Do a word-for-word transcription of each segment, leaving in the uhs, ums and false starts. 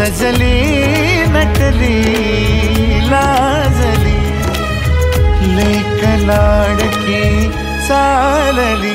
सजली नटली लाजली लेक लाडकी चालली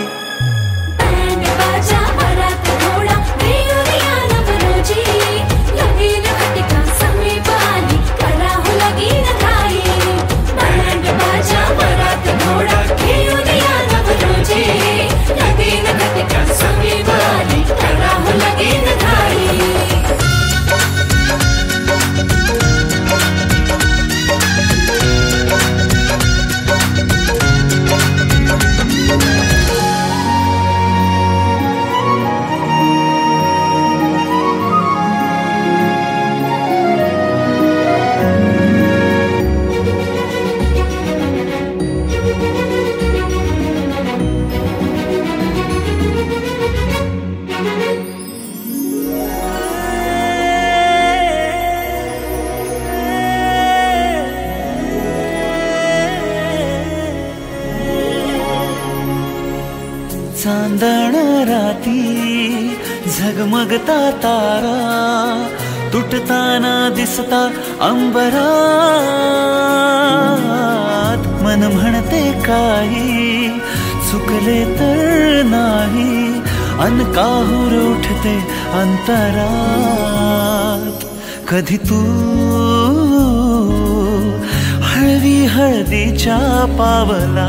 चांदण राती झगमगता तारा तुटताना दिसता अंबरात मन म्हणते काही चुकले तर नाही अन काहूर उठते अंतरात कधी तू हळवी हळदीच्या पावला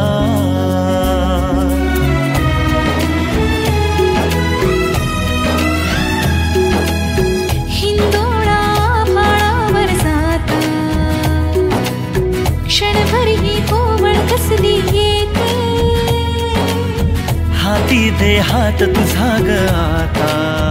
हाती दे हात तुझा ग आता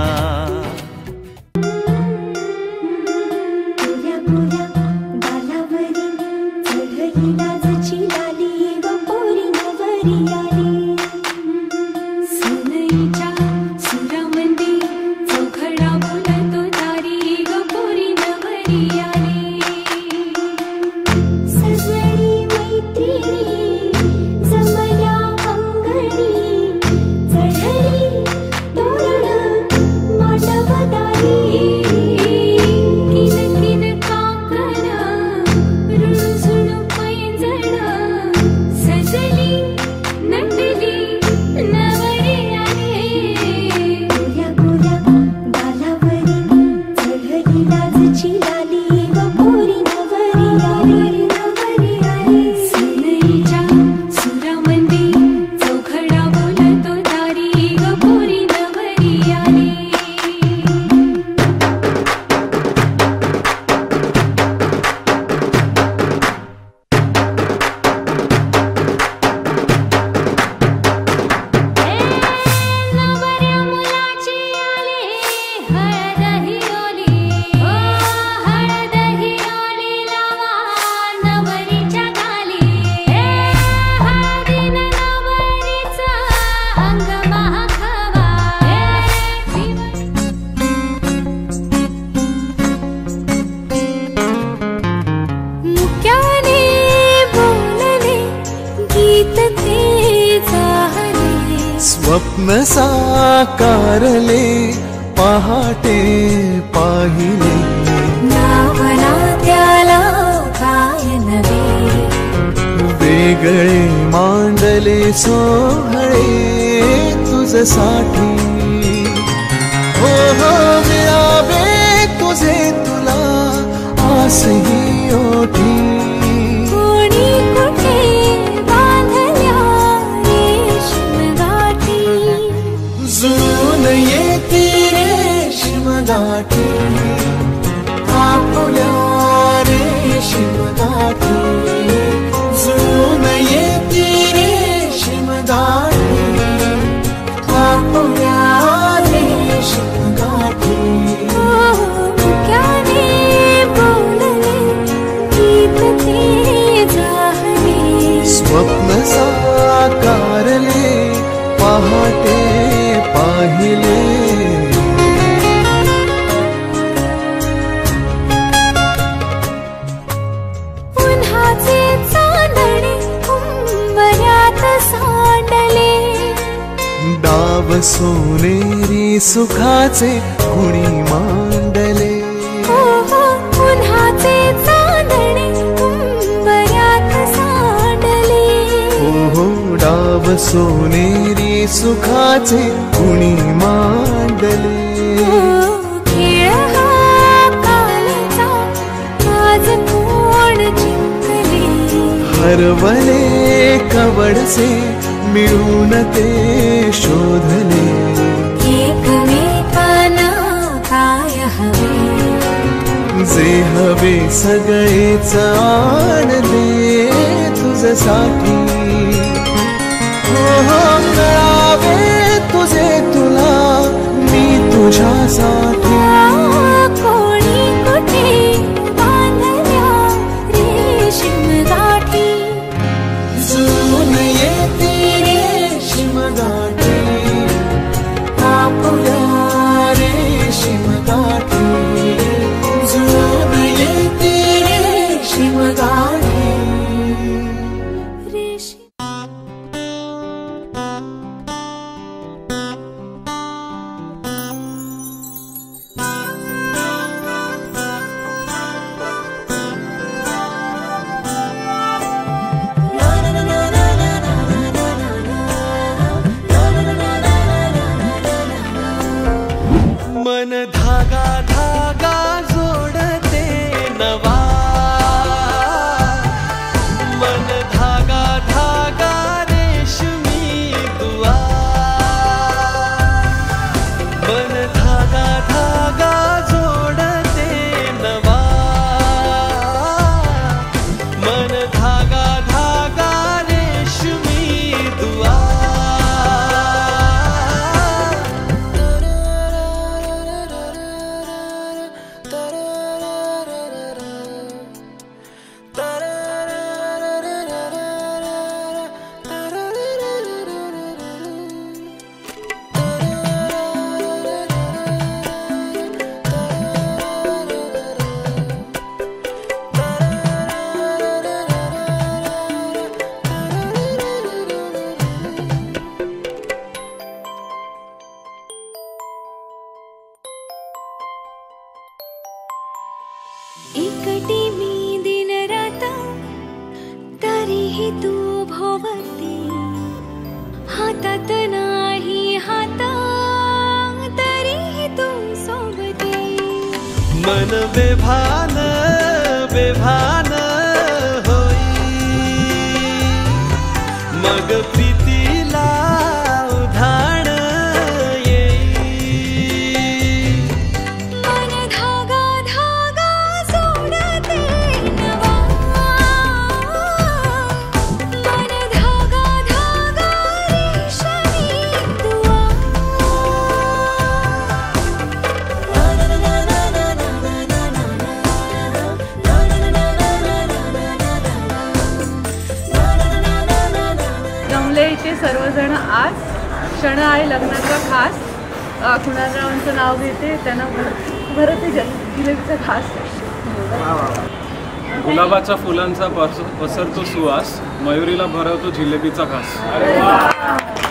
स्वप्न साकारले पहाटे पाहिले नावना त्याला काय नवे वेगळे मांडले सोहळे तुझसाठी हो हो मिळावे तुझे तुला आसही ओठी गाठी आपुल्या रेशीम गाठी जुळून येती रेशीम गाठी आपुल्या रेशीम गाठी मुक्याने बोलले गीत ते झाले स्वप्न साकारले पहाटे पाहिले डाव सोनेरी सुखाचे कुणी मांडले ओ तुझे कुणी मांडले. खेळ हा कालचा आज कोण जिंकले. हरवले कवडसे मिळून ते शोधले. एकमेकांना काय हवे जे हवे सगळेच आण दे तुझ्यासाठी. हो हो मिळावे तुझे तुला मी तुझ्यासाठी. कोणी कुठे बांधल्या रेशीम गाठी. जुळून येते रेशीम गाठी आपुल्या रेशीम गाठी. जुळून येते रेशीम गाठी. रेशीम मन धागा धागा जोडते नवा. मन धागा धागा रेशमी दुआ. मन धागा धागा जोडते नवा. मन धागा धागा रेशमी दुआ. एकटी मी दिन रात तरीही तू भोवती. हातात नाही हात तरीही तू सोबती. मन बेभान बेभान होई मग प्रीतीला उधाण येई. मन धागा धागा जोडते नवा. मन धागा धागा रेशमी दुआ. जमले इथे सर्वजण आज. क्षण आहे लग्नाचा खास. अ, कुणालरावांचं नाव घेते त्यांना भरती जिलेबीचा खास. गुलाबाच्या फुलांचा पसरतो सुवास. मयुरीला भरवतो जिलेबीचा घास.